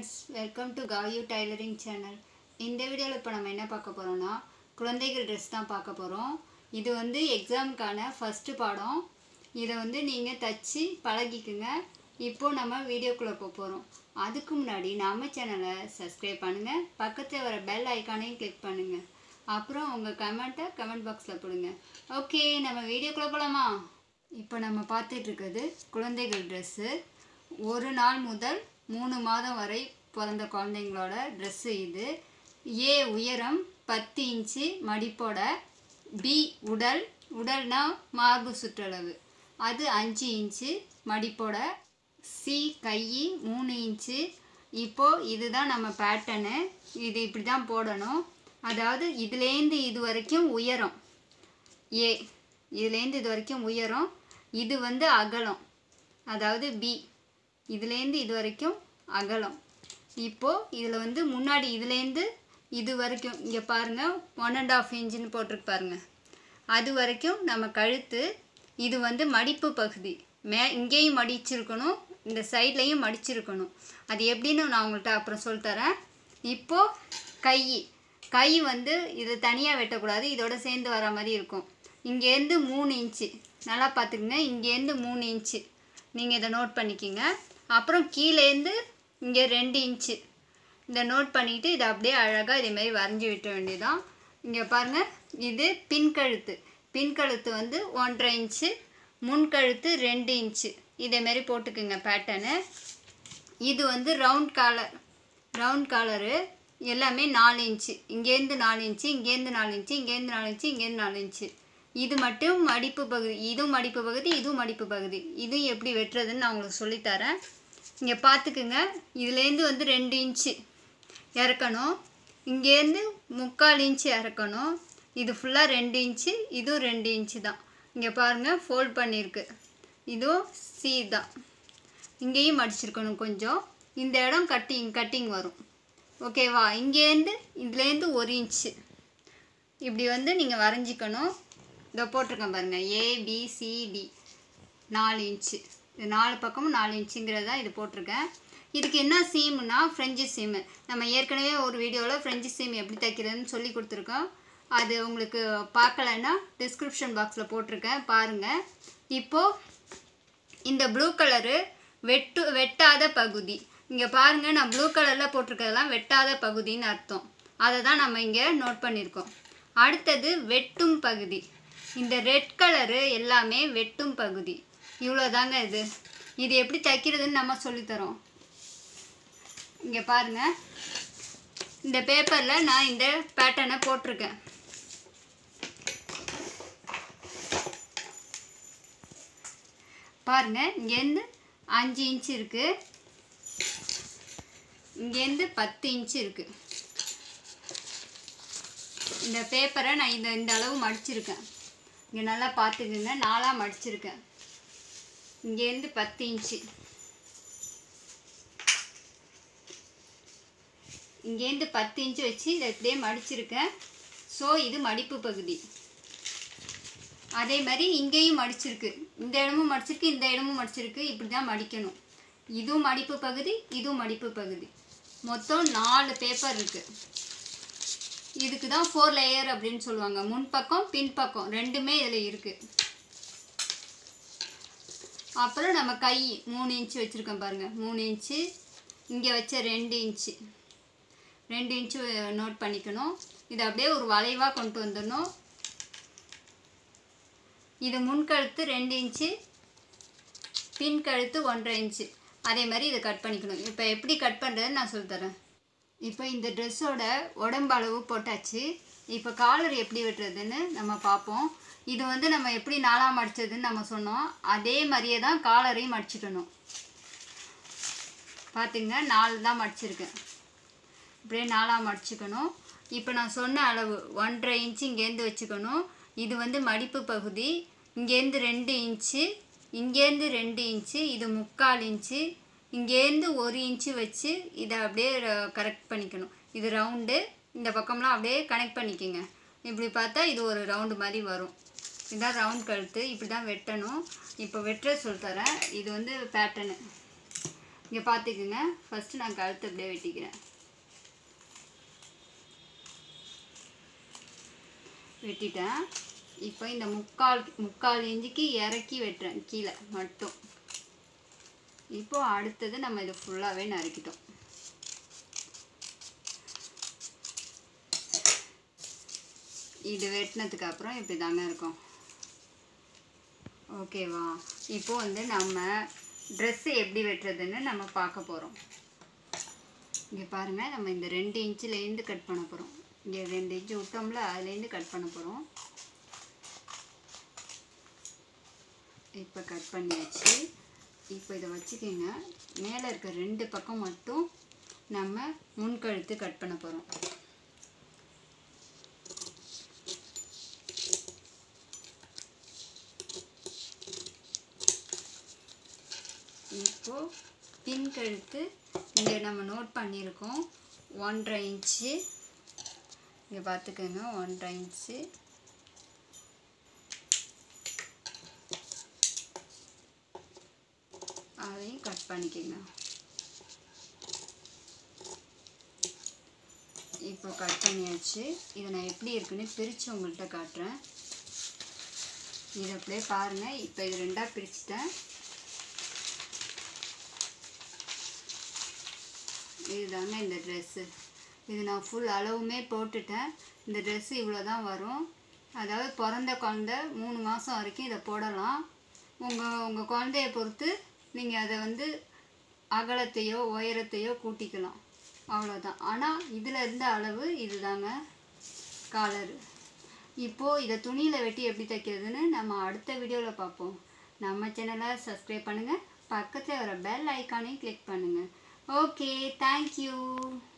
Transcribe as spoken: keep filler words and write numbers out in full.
friends, welcome to Gayu Tailoring channel. இந்த வீடியோல இப்போ நம்ம என்ன பார்க்க போறோம்னா குழந்தைகள் Dress தான் பார்க்க போறோம். இது வந்து எக்ஸாம்க்கான ஃபர்ஸ்ட் பாடம். இத வந்து நீங்க தச்சி பழகிக்குங்க. இப்போ நம்ம வீடியோக்குள்ள போக போறோம். அதுக்கு முன்னாடி நம்ம சேனலை Subscribe பண்ணுங்க. பக்கத்துல வர பெல் ஐகானையும் கிளிக் பண்ணுங்க. அப்புறம் உங்க கமெண்ட்டை கமெண்ட் பாக்ஸ்ல போடுங்க. ஓகே, நம்ம வீடியோக்குள்ள போலாமா? இப்போ நம்ம பார்த்துட்டு இருக்குது குழந்தைகள் Dress. ஒரு நாள் முதல் மூணு மாதம் வரை பிறந்த குழந்தைங்களோட Dress இது. ஏ உயரம் பத்து இன்ச்சு மடிப்போட, பி உடல் உடல்னா மார்பு சுற்றளவு அது அஞ்சு இன்ச்சு மடிப்போட, சி கை மூணு இன்ச்சு. இப்போது இதுதான் நம்ம பேட்டர்னு. இது இப்படி தான் போடணும். அதாவது இதுலேருந்து இது வரைக்கும் உயரம் ஏ, இதுலேருந்து இது வரைக்கும் உயரம். இது வந்து அகலம், அதாவது பி, இதுலேருந்து இது வரைக்கும் அகலம். இப்போது இதில் வந்து முன்னாடி இதுலேருந்து இது வரைக்கும் இங்கே பாருங்கள் ஒன் அண்ட் ஆஃப் இன்ச்சுன்னு போட்டிருக்கு பாருங்கள். அது வரைக்கும் நம்ம கழுத்து. இது வந்து மடிப்பு பகுதி. மே இங்கேயும் மடிச்சிருக்கணும், இந்த சைட்லேயும் மடிச்சிருக்கணும். அது எப்படின்னு நான் உங்கள்கிட்ட அப்புறம் சொல்லித்தரேன். இப்போது கை கை வந்து இது தனியாக வெட்டக்கூடாது, இதோட சேர்ந்து வர மாதிரி இருக்கும். இங்கேருந்து மூணு இன்ச்சு நல்லா பார்த்துக்குங்க. இங்கேருந்து மூணு இன்ச்சு நீங்கள் இதை நோட் பண்ணிக்கிங்க. அப்புறம் கீழேருந்து இங்கே ரெண்டு இன்ச்சு இதை நோட் பண்ணிக்கிட்டு இதை அப்படியே அழகாக இதேமாரி வரைஞ்சி விட்ட வேண்டியதான். இங்கே பாருங்கள், இது பின்கழுத்து. பின்கழுத்து வந்து ஒன்றரை இன்ச்சு, முன்கழுத்து ரெண்டு இன்ச்சு. இதேமாரி போட்டுக்குங்க பேட்டர்னு. இது வந்து ரவுண்ட் காலர். ரவுண்ட் காலரு எல்லாமே நாலு இன்ச்சு. இங்கேருந்து நாலு இன்ச்சு, இங்கேருந்து நாலு இன்ச்சு, இங்கேருந்து நாலு இன்ச்சு, இங்கேருந்து நாலு இன்ச்சு. இது மட்டும் மடிப்பு பகுதி. இதுவும் மடிப்பு பகுதி, இதுவும் மடிப்பு பகுதி. இதுவும் எப்படி வெட்டுறதுன்னு நான் உங்களுக்கு சொல்லித்தரேன். இங்கே பார்த்துக்குங்க. இதுலேருந்து வந்து ரெண்டு இன்ச்சு இறக்கணும், இங்கேருந்து முக்கால் இன்ச்சு இறக்கணும். இது ஃபுல்லாக ரெண்டு இன்ச்சு, இதுவும் ரெண்டு இன்ச்சு தான். இங்கே பாருங்கள் ஃபோல்ட் பண்ணியிருக்கு. இதுவும் சி தான். இங்கேயும் மடிச்சிருக்கணும் கொஞ்சம். இந்த இடம் கட்டிங் கட்டிங் வரும். ஓகேவா? இங்கேருந்து இதுலேருந்து ஒரு இன்ச்சு இப்படி வந்து நீங்கள் வரைஞ்சிக்கணும். இதை போட்டிருக்கேன் பாருங்கள், ஏபிசிடி நாலு இன்ச்சு. இது நாலு பக்கமும் நாலு இன்ச்சுங்கிறது தான் இது போட்டிருக்கேன். இதுக்கு என்ன சீமுன்னா ஃப்ரெஞ்சு சீமு. நம்ம ஏற்கனவே ஒரு வீடியோவில் ஃப்ரெஞ்சு சீம் எப்படி தைக்கிறதுன்னு சொல்லி கொடுத்துருக்கோம். அது உங்களுக்கு பார்க்கலன்னா டிஸ்கிரிப்ஷன் பாக்ஸில் போட்டிருக்கேன், பாருங்கள். இப்போது இந்த ப்ளூ கலரு வெட்டு வெட்டாத பகுதி. இங்கே பாருங்கள், நான் ப்ளூ கலரில் போட்டிருக்கிறதெல்லாம் வெட்டாத பகுதின்னு அர்த்தம். அதை தான் நம்ம இங்கே நோட் பண்ணியிருக்கோம். அடுத்தது வெட்டும் பகுதி. இந்த ரெட் கலரு எல்லாமே வெட்டும் பகுதி. இவ்வளோ தாங்க இது. இது எப்படி தைக்கிறதுன்னு நம்ம சொல்லித்தரோம். இங்கே பாருங்கள், இந்த பேப்பரில் நான் இந்த பேட்டர்னை போட்டிருக்கேன். பாருங்கள், இங்கேருந்து அஞ்சு இன்ச்சு இருக்குது, இங்கேருந்து பத்து இன்ச்சு இருக்குது. இந்த பேப்பரை நான் இந்த இந்த அளவு மடிச்சிருக்கேன். இங்கே நல்லா பார்த்துக்குங்க, நாலாக மடிச்சிருக்கேன். இங்கேருந்து பத்து இன்ச்சு, இங்கேருந்து பத்து இன்ச்சு வச்சு இதை இப்படியே மடிச்சிருக்கேன். ஸோ இது மடிப்பு பகுதி. அதே மாதிரி இங்கேயும் மடிச்சிருக்கு, இந்த இடமும் மடிச்சிருக்கு, இந்த இடமும் மடிச்சிருக்கு. இப்படி தான் மடிக்கணும். இதுவும் மடிப்பு பகுதி, இதுவும் மடிப்பு பகுதி. மொத்தம் நாலு பேப்பர் இருக்குது. இதுக்கு தான் ஃபோர் லேயர் அப்படின்னு சொல்லுவாங்க. முன்பக்கம் பின்பக்கம் ரெண்டுமே இதில் இருக்குது. அப்புறம் நம்ம கை மூணு இன்ச்சு வச்சுருக்கோம் பாருங்கள், மூணு இன்ச்சு. இங்கே வச்ச ரெண்டு இன்ச்சு ரெண்டு இன்ச்சு நோட் பண்ணிக்கணும். இதை அப்படியே ஒரு வளைவாக கொண்டு வந்துடணும். இது முன்கழுத்து ரெண்டு இன்ச்சு, பின்கழுத்து ஒன்றரை இன்ச்சு. அதே மாதிரி இதை கட் பண்ணிக்கணும். இப்போ எப்படி கட் பண்ணுறதுன்னு நான் சொல்லித்தரேன். இப்போ இந்த ட்ரெஸ்ஸோட உடம்பு அளவு போட்டாச்சு. இப்போ காலர் எப்படி வெட்டுறதுன்னு நம்ம பார்ப்போம். இது வந்து நம்ம எப்படி நாலாக மடித்ததுன்னு நம்ம சொன்னோம், அதே மாதிரியே தான் காலரையும் மடிச்சுக்கணும். பார்த்துங்க, நாலு தான் மடிச்சிருக்கேன். இப்படியே நாலாக மடிச்சுக்கணும். இப்போ நான் சொன்ன அளவு ஒன்றரை இன்ச்சு இங்கேருந்து வச்சுக்கணும். இது வந்து மடிப்பு பகுதி. இங்கேருந்து ரெண்டு இன்ச்சு, இங்கேருந்து ரெண்டு இன்ச்சு, இது முக்கால் இன்ச்சு, இங்கேருந்து ஒரு இன்ச்சு வச்சு இதை அப்படியே கரெக்ட் பண்ணிக்கணும். இது ரவுண்டு. இந்த பக்கம்லாம் அப்படியே கனெக்ட் பண்ணிக்கோங்க. இப்படி பார்த்தா இது ஒரு ரவுண்டு மாதிரி வரும். இதுதான் ரவுண்ட் கழுத்து. இப்படி தான் வெட்டணும். இப்போ வெட்டுற சொல்லித்தரேன். இது வந்து பேட்டர்னு. இங்கே பார்த்துக்குங்க. ஃபஸ்ட்டு நான் கழுத்து அப்படியே வெட்டிக்கிறேன். வெட்டிட்டேன். இப்போ இந்த முக்கால் முக்கால் இன்ச்சுக்கு இறக்கி வெட்டுறேன் கீழே மட்டும். இப்போது அடுத்தது நம்ம இதை ஃபுல்லாகவே நறுக்கிட்டோம். இது வெட்டினதுக்கு அப்புறம் இப்படி தாங்க இருக்கும். ஓகேவா? இப்போது வந்து நம்ம ட்ரெஸ்ஸு எப்படி வெட்டுறதுன்னு நம்ம பார்க்க போகிறோம். இங்கே பாருங்கள், நம்ம இந்த ரெண்டு இன்ச்சுலேருந்து கட் பண்ண போகிறோம். இங்கே ரெண்டு இன்ச்சு விட்டோம்ல, அதுலேருந்து கட் பண்ண போகிறோம். இப்போ கட் பண்ணியாச்சு. இப்போ இதை வச்சுக்கிங்க. மேலே இருக்க ரெண்டு பக்கம் மட்டும் நம்ம முன்கழுத்து கட் பண்ண போகிறோம். இப்போது பின் கழுத்து இங்கே நம்ம நோட் பண்ணியிருக்கோம் ஒன்றரை இன்ச்சு. இங்கே பார்த்துக்கோங்க, ஒன்றரை இன்ச்சு. அதையும் கட் பண்ணிக்கோங்க. இப்போ கட் பண்ணியாச்சு. இதை நான் எப்படி இருக்குன்னு பிரித்து உங்கள்கிட்ட காட்டுறேன். இதை அப்படியே பாருங்கள். இப்போ இது ரெண்டாக பிரிச்சுட்டேன். இதுதாங்க இந்த ட்ரெஸ்ஸு. இது நான் ஃபுல் அளவுமே போட்டுட்டேன். இந்த ட்ரெஸ்ஸு இவ்வளோ தான் வரும். அதாவது பிறந்த குழந்த மூணு மாதம் வரைக்கும் இதை போடலாம். உங்கள் உங்கள் குழந்தைய பொறுத்து நீங்கள் அதை வந்து அகலத்தையோ உயரத்தையோ கூட்டிக்கலாம், அவ்வளோதான். ஆனால் இதில் இருந்த அளவு இது தாங்க காலரு. இப்போது இதை துணியில் வெட்டி எப்படி தைக்கிறதுன்னு நம்ம அடுத்த வீடியோவில் பார்ப்போம். நம்ம சேனலை சப்ஸ்கிரைப் பண்ணுங்கள். பக்கத்தில் வர பெல் ஐக்கானையும் கிளிக் பண்ணுங்கள். Okay, thank you.